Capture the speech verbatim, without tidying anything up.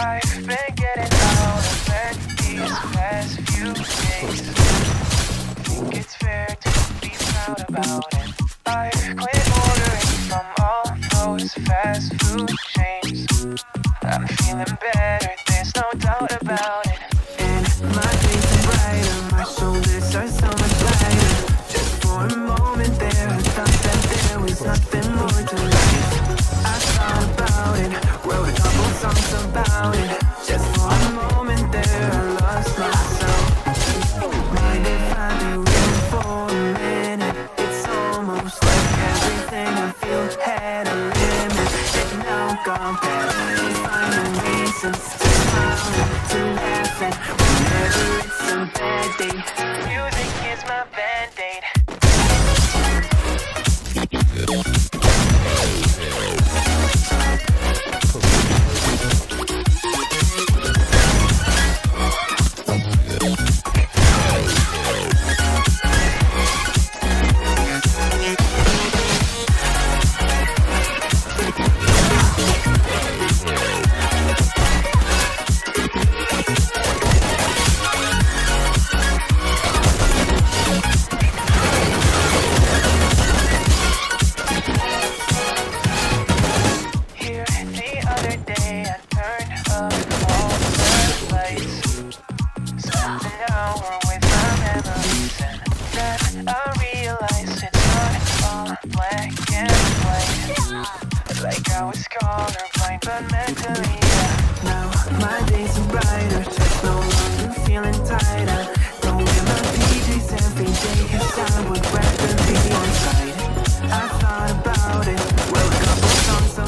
I've been getting out of bed these past few days. Think it's fair to be proud about it. I've quit ordering from all those fast food chains. I'm feeling better, there's no doubt about it. And my days are brighter, my shoulders are so much lighter. Just for a moment there, I thought that there was nothing more to life. I thought about it, wrote a couple songs about it. Just for a moment there, I lost myself. Mind if I be real for a minute? It's almost like everything I feel had a limit. And now gone past, finding reasons to smile and to laugh at whenever it's a bad day. Music is my band-aid. Like I was colorblind, but mentally, yeah. Now my days are brighter, just no longer feeling tighter. Don't wear my P Js every day, cause I would rather be on site. I thought about it, wrote a couple songs